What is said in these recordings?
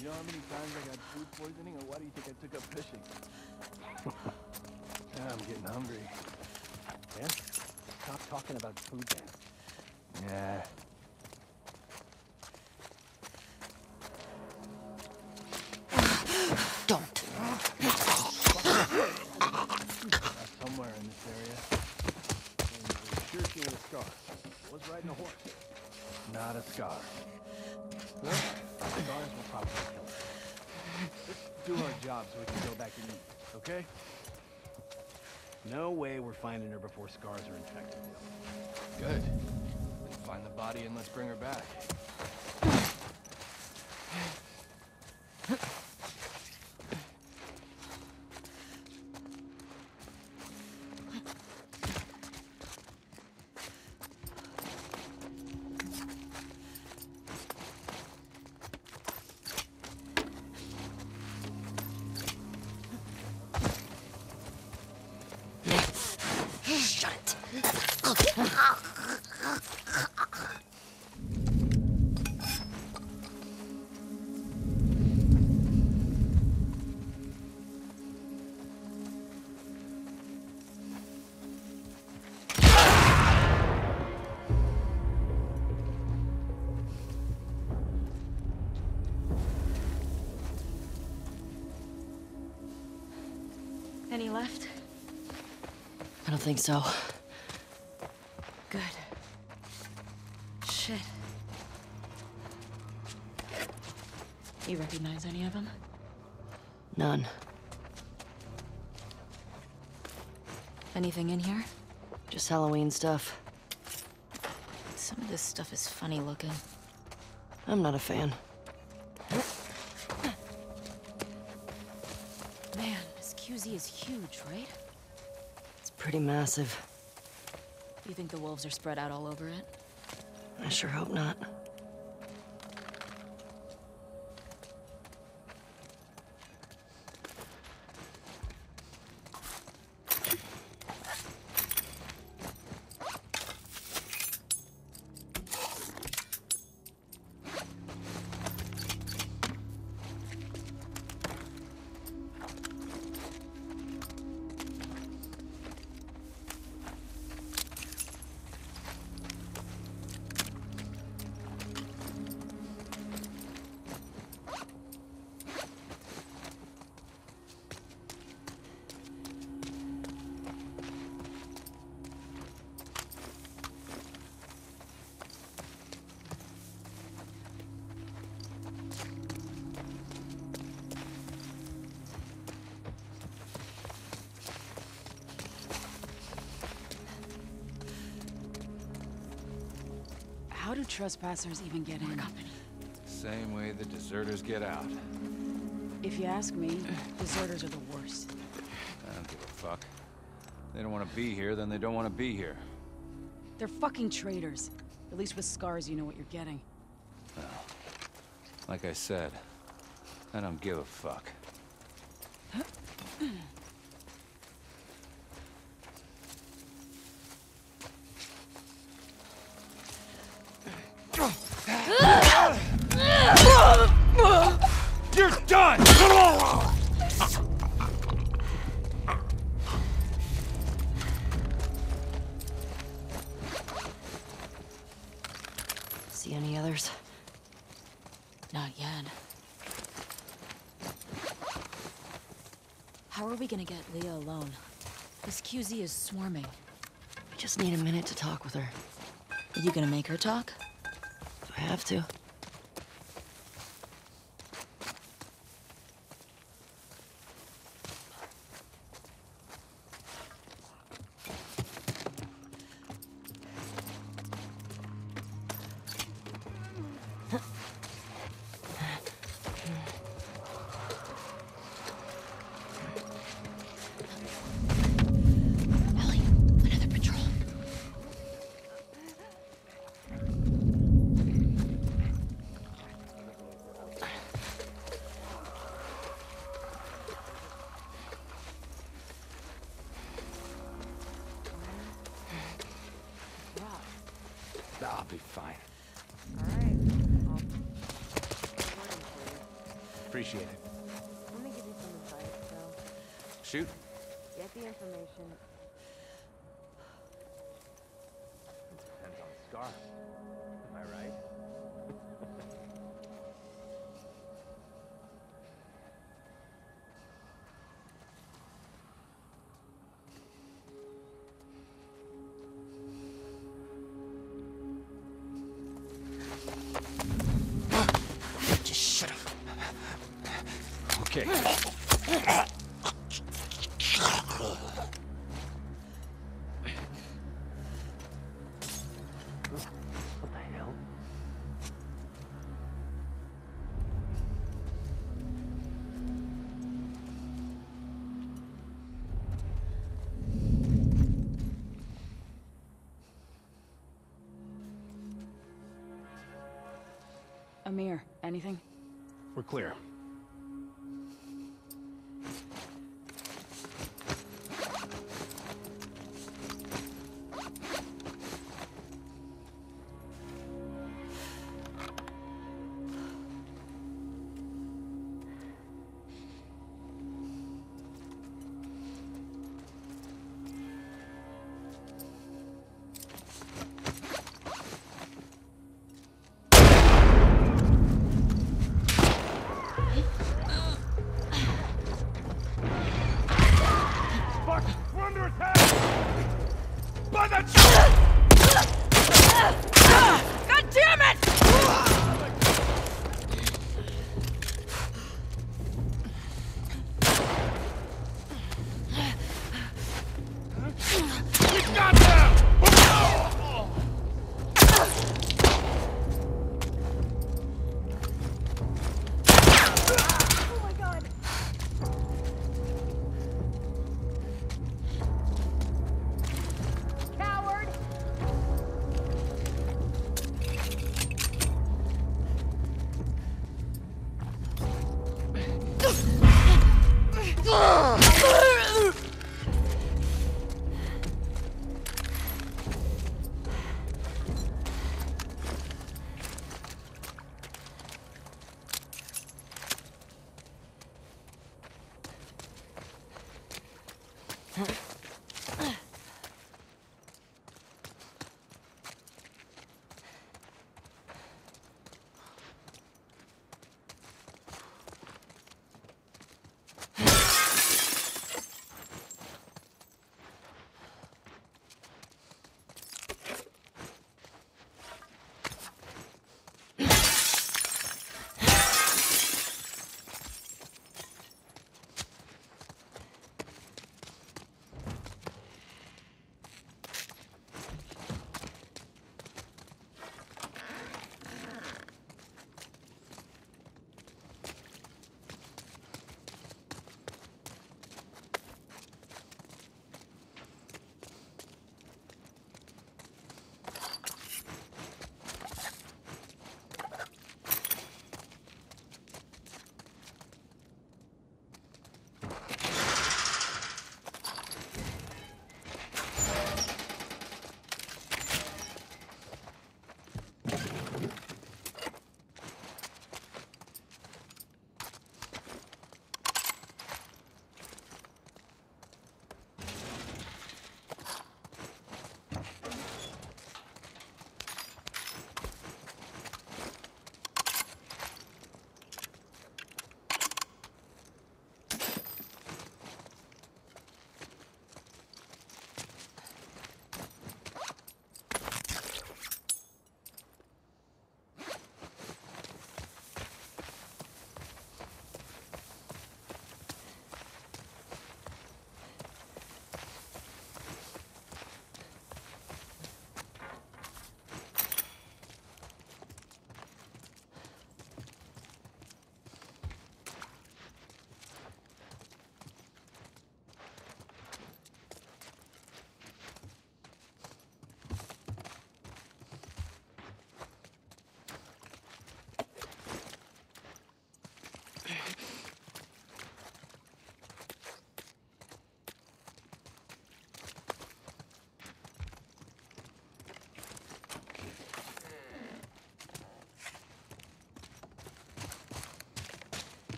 You know how many times I got food poisoning, or why do you think I took up fishing? Yeah, I'm getting hungry. Yeah? Stop talking about food then. Yeah. Don't. Somewhere in this area. And you're sure she ain't a scar. Was riding a horse. Not a scar. Well, scars will probably kill her. Let's do our job so we can go back and eat, okay? No way we're finding her before scars are infected. Good. Then find the body and let's bring her back. Shut it. Any left? I don't think so. Good. Shit. You recognize any of them? None. Anything in here? Just Halloween stuff. Some of this stuff is funny looking. I'm not a fan. Man, this QZ is huge, right? It's pretty massive. You think the wolves are spread out all over it? I sure hope not. How do trespassers even get in? Same way the deserters get out. If you ask me, deserters are the worst. I don't give a fuck. They don't want to be here, then they don't want to be here. They're fucking traitors. At least with scars, you know what you're getting. Well, like I said, I don't give a fuck. You're done! See any others? Not yet. How are we gonna get Leah alone? This QZ is swarming. We just need a minute to talk with her. Are you gonna make her talk? Do I have to? Ellie, another patrol. I'll be fine. All right. Appreciate it. Let me give you some advice, though. Shoot. Get the information. Depends on the scar. Am I right? Just shut up. Okay. What the hell? Amir, anything? We're clear.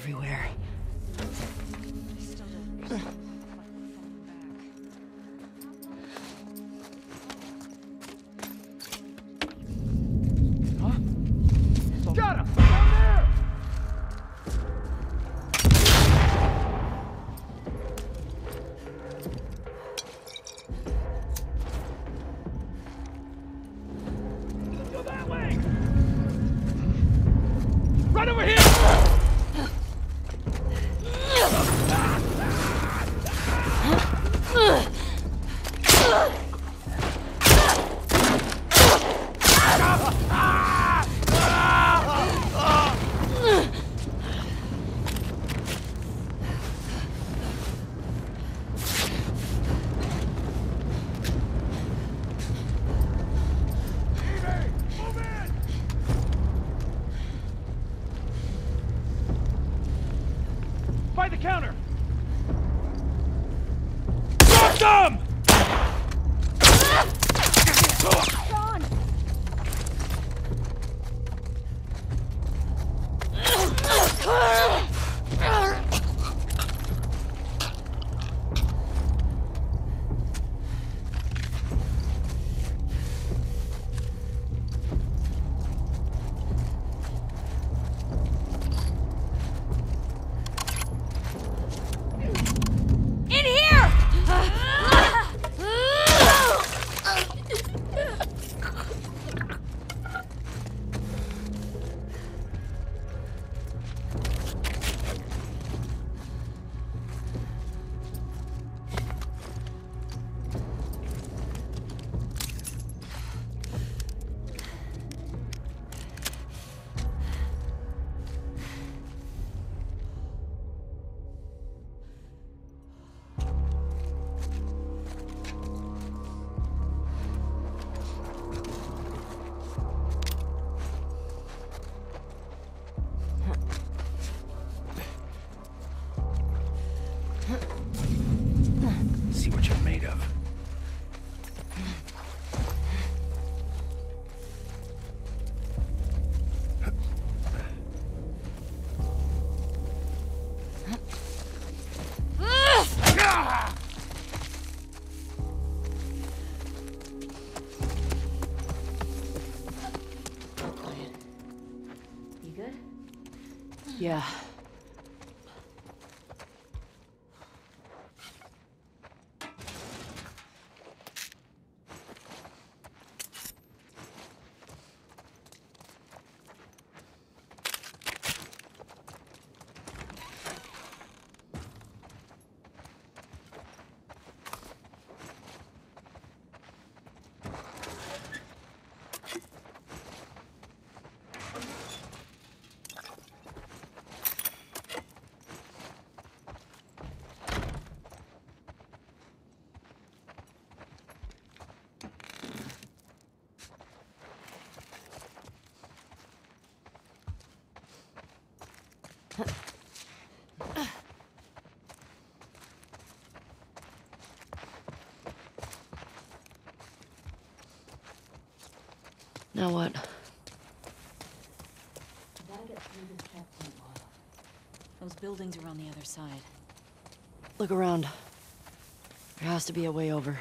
everywhere. Got him! Down there! Let's go that way! Right over here! By the counter! Drop them! In here! See what you're made of. You good? Yeah. Now what? Gotta get through this checkpoint wall. Those buildings are on the other side. Look around. There has to be a way over.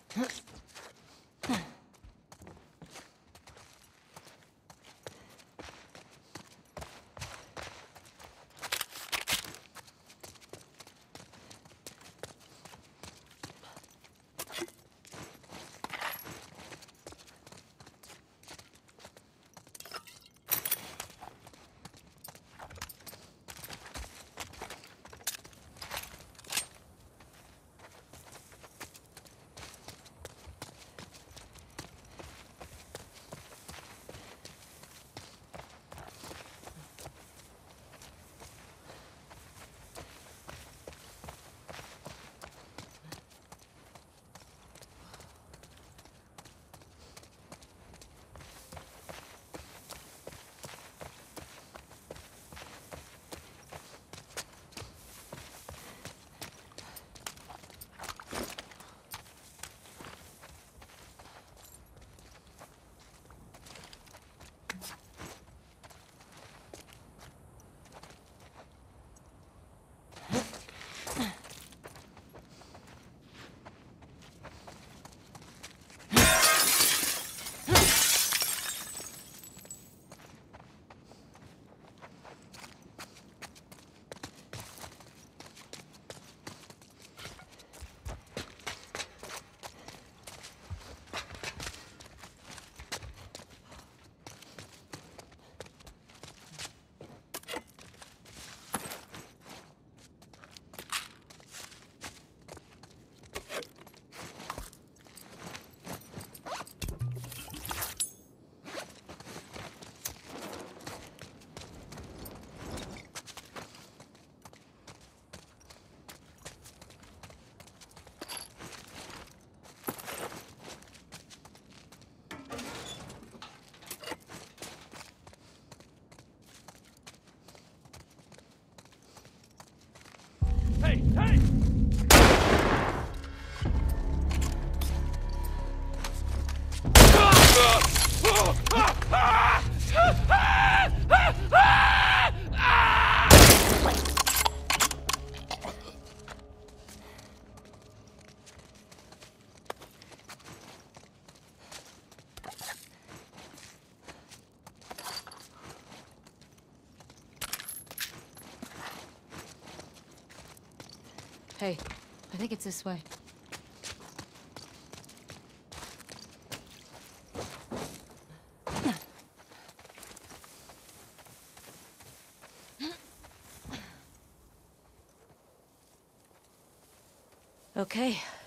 Hey! Hey! Hey, I think it's this way. Okay,